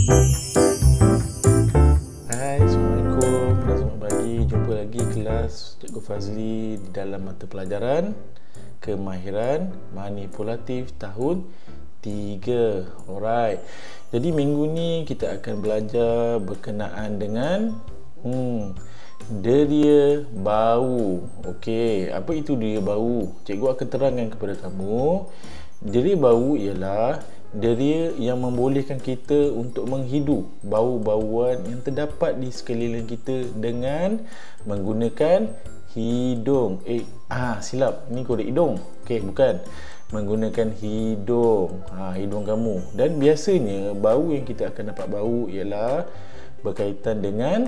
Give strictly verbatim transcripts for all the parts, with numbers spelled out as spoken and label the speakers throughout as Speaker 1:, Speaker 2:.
Speaker 1: Hai, Assalamualaikum dan selamat pagi. Jumpa lagi kelas Cikgu Fazli di dalam mata pelajaran Kemahiran Manipulatif tahun tiga. Alright. Jadi minggu ni kita akan belajar berkenaan dengan hmm, deria bau. Okey, apa itu deria bau? Cikgu akan terangkan kepada kamu. Deria bau ialah deria yang membolehkan kita untuk menghidu bau-bauan yang terdapat di sekeliling kita dengan menggunakan hidung. Eh, ah silap. Ni korek hidung. Okey, bukan. Menggunakan hidung. Ha, hidung kamu. Dan biasanya bau yang kita akan dapat bau ialah berkaitan dengan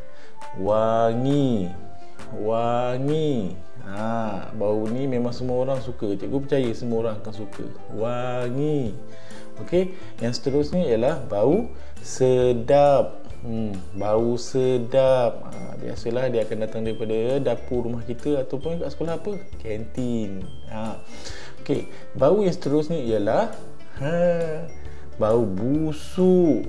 Speaker 1: wangi. Wangi. Ha, bau ni memang semua orang suka. Cikgu percaya semua orang akan suka. Wangi. Okey, yang seterusnya ialah bau sedap. Hmm, bau sedap. Ha, biasalah dia akan datang daripada dapur rumah kita ataupun kat sekolah apa? Kantin. Ha. Okey, bau yang seterusnya ialah ha, bau busuk.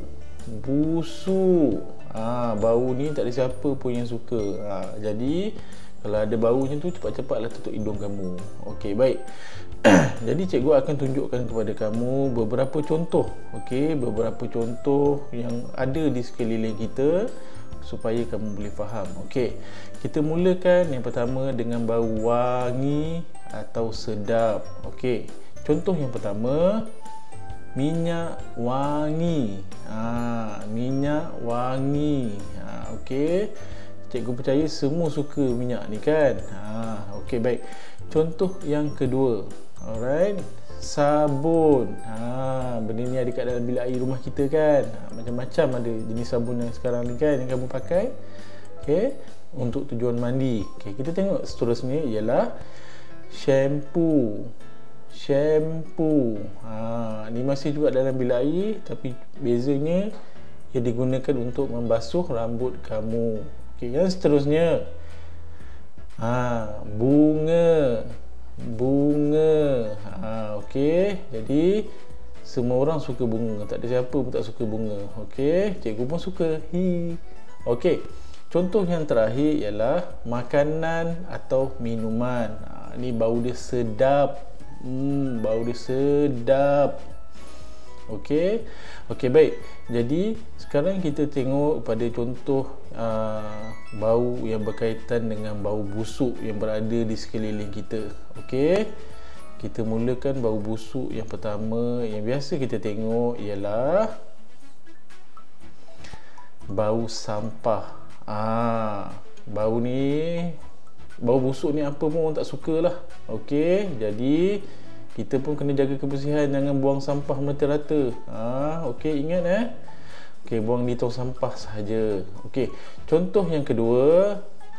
Speaker 1: Busuk. Ha, bau ni tak ada siapa pun yang suka. Ha, jadi kalau ada bau macam tu, cepat-cepatlah tutup hidung kamu. Okey, baik. Jadi cikgu akan tunjukkan kepada kamu beberapa contoh. Okey, beberapa contoh yang ada di sekeliling kita supaya kamu boleh faham. Okey, kita mulakan yang pertama dengan bau wangi atau sedap. Okey, contoh yang pertama, minyak wangi. Ha, minyak wangi. Ha, okey. Cikgu percaya semua suka minyak ni kan. Ha, okey, baik. Contoh yang kedua. Alright. Sabun. Ha, benda ni ada kat dalam bilik air rumah kita kan. Ha, macam-macam ada jenis sabun yang sekarang ni kan yang kamu pakai. Okey, untuk tujuan mandi. Okey, kita tengok seterusnya ialah shampoo. Shampoo. Ha, ni masih juga dalam bilik air tapi bezanya ia digunakan untuk membasuh rambut kamu. Okay, yang seterusnya ha, bunga. Bunga. Ha, okey, jadi semua orang suka bunga. Tak ada siapa pun tak suka bunga. Okey, cikgu pun suka. Hi. Okey, contoh yang terakhir ialah makanan atau minuman. Ha, ni bau dia sedap. Hmm, bau dia sedap. Okey. Okey, baik. Jadi sekarang kita tengok pada contoh uh, bau yang berkaitan dengan bau busuk yang berada di sekeliling kita. Okey. Kita mulakan bau busuk yang pertama yang biasa kita tengok ialah bau sampah. Ah, bau ni, bau busuk ni apa pun orang tak sukalah. Okey, jadi kita pun kena jaga kebersihan, jangan buang sampah merata-rata. Ha, okey, ingat eh. Okey, buang di tong sampah sahaja. Okey, contoh yang kedua,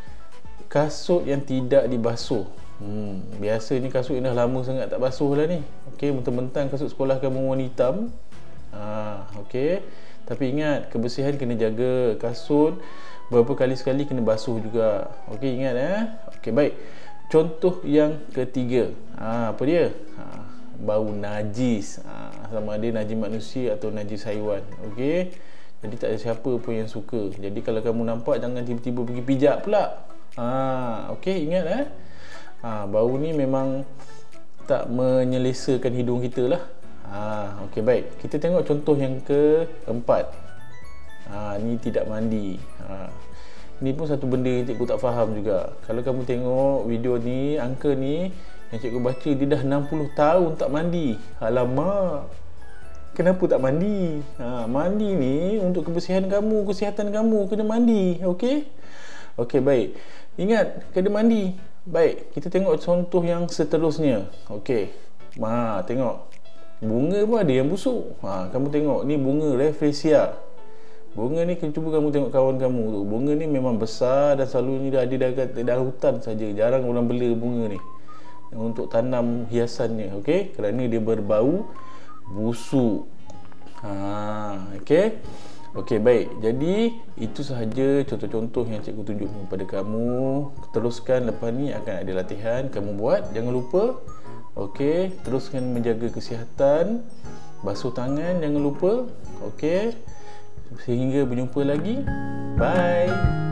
Speaker 1: kasut yang tidak dibasuh. Hmm, biasa ni kasut yang dah lama sangat tak basuh lah ni. Okey, mentang-mentang kasut sekolah kamu warna hitam. Ha, okey. Tapi ingat, kebersihan kena jaga. Kasut berapa kali sekali kena basuh juga. Okey, ingat eh. Okey, baik. Contoh yang ketiga, ha, apa dia? Ha, bau najis. Ha, sama ada najis manusia atau najis haiwan. Okey. Jadi tak ada siapa pun yang suka. Jadi kalau kamu nampak, jangan tiba-tiba pergi pijak pula. Ha, okey, ingat eh. Ha, bau ni memang tak menyelesakan hidung kita lah. Ha, okey, baik. Kita tengok contoh yang keempat. Ha, ni tidak mandi. Ha, ni pun satu benda yang cikgu tak faham juga. Kalau kamu tengok video ni, angka ni yang cikgu baca, dia dah enam puluh tahun tak mandi. Alamak, kenapa tak mandi? Ha, mandi ni untuk kebersihan kamu, kesihatan kamu, kena mandi. Okey? Okey, baik. Ingat, kena mandi. Baik, kita tengok contoh yang seterusnya. Okey. Ha, tengok. Bunga pun ada yang busuk. Ha, kamu tengok, ni bunga Rafflesia. Bunga ni, cuba kamu tengok kawan kamu tu. Bunga ni memang besar dan selalu ni dah ada dekat dalam hutan saja. Jarang orang bela bunga ni untuk tanam hiasannya. Okey, kerana dia berbau busuk. Ha, okey. Okey, baik. Jadi itu sahaja contoh-contoh yang cikgu tunjuk kepada kamu. Teruskan, lepas ni akan ada latihan kamu buat. Jangan lupa. Okey, teruskan menjaga kesihatan. Basuh tangan jangan lupa. Okey. Sehingga berjumpa lagi. Bye.